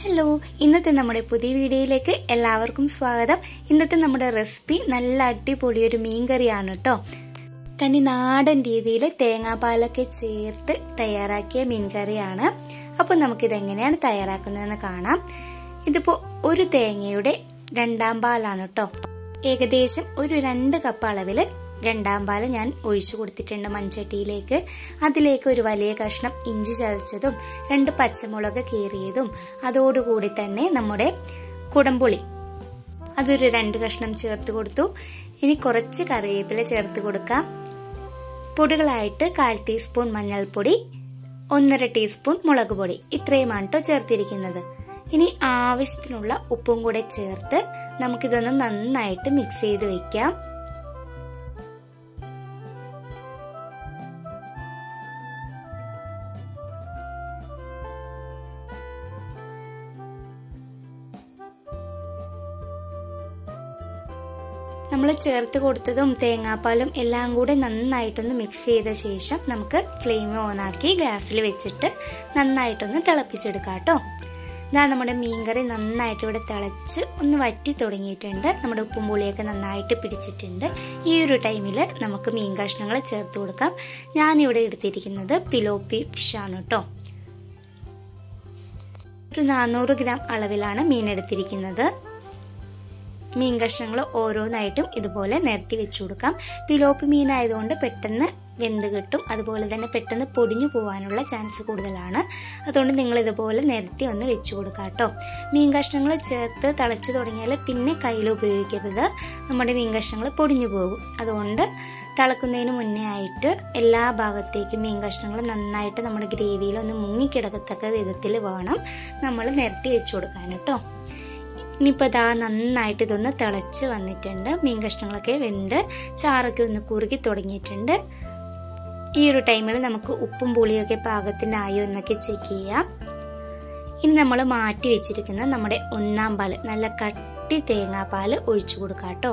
Hello, ഇന്നത്തെ നമ്മുടെ പുതിയ വീഡിയോയിലേക്ക് എല്ലാവർക്കും സ്വാഗതം. ഇന്നത്തെ നമ്മുടെ റെസിപ്പി നല്ല അടിപൊളി ഒരു മീൻകറിയാണ് കേട്ടോ. തനി നാടൻ രീതിയിൽ തേങ്ങാപ്പാലൊക്കെ ചേർത്ത് തയ്യാറാക്കിയ മീൻകറിയാണ്. അപ്പോൾ നമുക്കിതെങ്ങനെയാണ് തയ്യാറാക്കുന്നതെന്ന് കാണാം. ഇതിപ്പോൾ ഒരു തേങ്ങയുടെ രണ്ടാം പാലാണ് കേട്ടോ. ഏകദേശം ഒരു 2 കപ്പ് അളവിൽ രണ്ടാം പാല് ഞാൻ ഒഴിച്ചു കൊടുത്തിട്ടുണ്ട് മൺചട്ടിയിലേക്ക്. അതിലേക്ക് ഒരു വലിയ കഷ്ണം ഇഞ്ചി ചതച്ചതും 2 പച്ചമുളക് കീറിയതും അതോടുകൂടി തന്നെ നമ്മുടെ കുടംപുളി അതൊരു 2 കഷ്ണം ചേർത്ത് കൊടുത്തു. ഇനി കുറച്ച് കറിവേപ്പില ചേർത്ത് കൊടുക്കാം. പൊടികളായിട്ട് 1/4 ടീസ്പൂൺ മഞ്ഞൾപ്പൊടി, 1.5 ടീസ്പൂൺ മുളക് പൊടി, ഇത്രയുമാണ് കേട്ടോ ചേർത്തിരിക്കുന്നത്. ഇനി ആവശ്യത്തിനുള്ള ഉപ്പും കൂടെ ചേർത്ത് നമുക്കിതൊന്ന് നന്നായിട്ട് മിക്സ് ചെയ്ത് വെക്കാം. നമ്മൾ ചേർത്ത് കൊടുത്തതും തേങ്ങാപ്പാലും എല്ലാം കൂടെ നന്നായിട്ടൊന്ന് മിക്സ് ചെയ്ത ശേഷം നമുക്ക് ഫ്ലെയിം ഓണാക്കി ഗ്യാസിൽ വെച്ചിട്ട് നന്നായിട്ടൊന്ന് തിളപ്പിച്ചെടുക്കാം കേട്ടോ. ഇതാ നമ്മുടെ മീൻകറി നന്നായിട്ട് ഇവിടെ തിളച്ച് ഒന്ന് വറ്റി തുടങ്ങിയിട്ടുണ്ട്. നമ്മുടെ ഉപ്പും പുളിയൊക്കെ നന്നായിട്ട് പിടിച്ചിട്ടുണ്ട്. ഈ ഒരു ടൈമിൽ നമുക്ക് മീൻ കഷ്ണങ്ങൾ ചേർത്ത് കൊടുക്കാം. ഞാനിവിടെ എടുത്തിരിക്കുന്നത് പിലോപ്പി ഫിഷാണ് കേട്ടോ. ഒരു 400 ഗ്രാം അളവിലാണ് മീൻ എടുത്തിരിക്കുന്നത്. മീൻ കഷ്ണങ്ങൾ ഓരോന്നായിട്ടും ഇതുപോലെ നിരത്തി വെച്ചു കൊടുക്കാം. പിലോപ്പി മീനായതുകൊണ്ട് പെട്ടെന്ന് വെന്ത് കിട്ടും. അതുപോലെ തന്നെ പെട്ടെന്ന് പൊടിഞ്ഞു പോകാനുള്ള ചാൻസ് കൂടുതലാണ്. അതുകൊണ്ട് നിങ്ങൾ ഇതുപോലെ നിരത്തി ഒന്ന് വെച്ചു കൊടുക്കാം കേട്ടോ. മീൻ കഷ്ണങ്ങൾ ചേർത്ത് തിളച്ചു തുടങ്ങിയാൽ പിന്നെ കയ്യിൽ ഉപയോഗിക്കരുത്. നമ്മുടെ മീൻ കഷ്ണങ്ങൾ പൊടിഞ്ഞു പോകും. അതുകൊണ്ട് തിളക്കുന്നതിന് മുന്നേ ആയിട്ട് എല്ലാ ഭാഗത്തേക്കും മീൻ കഷ്ണങ്ങൾ നന്നായിട്ട് നമ്മുടെ ഗ്രേവിയിൽ ഒന്ന് മുങ്ങിക്കിടക്കത്തക്ക വിധത്തിൽ വേണം നമ്മൾ നിരത്തി വെച്ചു കൊടുക്കാൻ കേട്ടോ. ഇനിയിപ്പോൾ ഇതാ നന്നായിട്ട് ഇതൊന്ന് തിളച്ച് വന്നിട്ടുണ്ട്. മീൻ കഷ്ണങ്ങളൊക്കെ വെന്ത് ചാറൊക്കെ ഒന്ന് കുറുകി തുടങ്ങിയിട്ടുണ്ട്. ഈ ഒരു ടൈമിൽ നമുക്ക് ഉപ്പും പുളിയൊക്കെ പാകത്തിൻ്റെ ആയോ എന്നൊക്കെ ചെക്ക് ചെയ്യാം. ഇനി നമ്മൾ മാറ്റി വെച്ചിരിക്കുന്ന നമ്മുടെ 1-ാം പാല്, നല്ല കട്ടി തേങ്ങാപ്പാല് ഒഴിച്ചു കൊടുക്കാം കേട്ടോ.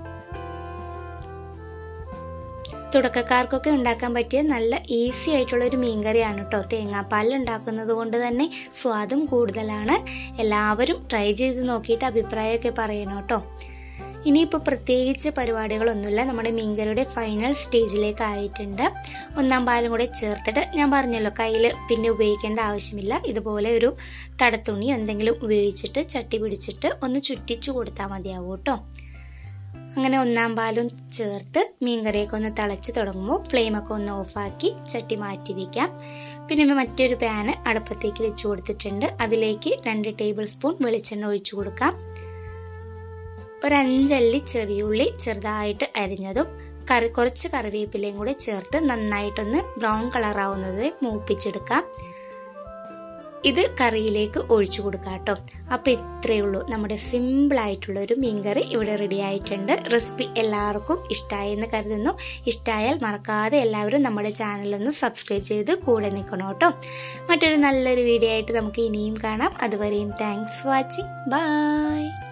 തുടക്കക്കാർക്കൊക്കെ ഉണ്ടാക്കാൻ പറ്റിയ നല്ല ഈസി ആയിട്ടുള്ളൊരു മീൻകറിയാണ് കേട്ടോ. തേങ്ങാപ്പാലിൽ ഉണ്ടാക്കുന്നത് കൊണ്ട് തന്നെ സ്വാദും കൂടുതലാണ്. എല്ലാവരും ട്രൈ ചെയ്ത് നോക്കിയിട്ട് അഭിപ്രായമൊക്കെ പറയണം കേട്ടോ. ഇനിയിപ്പോൾ പ്രത്യേകിച്ച് പരിപാടികളൊന്നുമില്ല. നമ്മുടെ മീൻകറിയുടെ ഫൈനൽ സ്റ്റേജിലേക്ക് ആയിട്ടുണ്ട്. 1-ാം പാലും കൂടെ ചേർത്തിട്ട് ഞാൻ പറഞ്ഞല്ലോ കയ്യിൽ പിന്നെ ഉപയോഗിക്കേണ്ട ആവശ്യമില്ല. ഇതുപോലെ ഒരു തടത്തുണി എന്തെങ്കിലും ഉപയോഗിച്ചിട്ട് ചട്ടി പിടിച്ചിട്ട് ഒന്ന് ചുറ്റിച്ചു കൊടുത്താൽ മതിയാവും കേട്ടോ. അങ്ങനെ 1-ാം പാലും ചേർത്ത് മീൻകറിയൊക്കെ ഒന്ന് തിളച്ച് തുടങ്ങുമ്പോൾ ഫ്ലെയിമൊക്കെ ഒന്ന് ഓഫാക്കി ചട്ടി മാറ്റി വയ്ക്കാം. പിന്നെ മറ്റൊരു പാന് അടുപ്പത്തേക്ക് വെച്ച് കൊടുത്തിട്ടുണ്ട്. അതിലേക്ക് 2 ടേബിൾ സ്പൂൺ വെളിച്ചെണ്ണ ഒഴിച്ചു കൊടുക്കാം. ഒരു 5 അല്ലി ചെറിയുള്ളി ചെറുതായിട്ട് അരിഞ്ഞതും കുറച്ച് കറിവേപ്പിലയും കൂടെ ചേർത്ത് നന്നായിട്ടൊന്ന് ബ്രൗൺ കളറാവുന്നത് മൂപ്പിച്ചെടുക്കാം. ഇത് കറിയിലേക്ക് ഒഴിച്ചു കൊടുക്കാം കേട്ടോ. അപ്പോൾ ഇത്രയേ ഉള്ളൂ, നമ്മുടെ സിമ്പിളായിട്ടുള്ളൊരു മീൻകറി ഇവിടെ റെഡി ആയിട്ടുണ്ട്. റെസിപ്പി എല്ലാവർക്കും ഇഷ്ടമായെന്ന് കരുതുന്നു. ഇഷ്ടമായാൽ മറക്കാതെ എല്ലാവരും നമ്മുടെ ചാനലൊന്ന് സബ്സ്ക്രൈബ് ചെയ്ത് കൂടെ നിൽക്കണം കേട്ടോ. മറ്റൊരു നല്ലൊരു വീഡിയോ ആയിട്ട് നമുക്ക് ഇനിയും കാണാം. അതുവരെയും താങ്ക്സ് ഫോർ വാച്ചിങ്. ബൈ.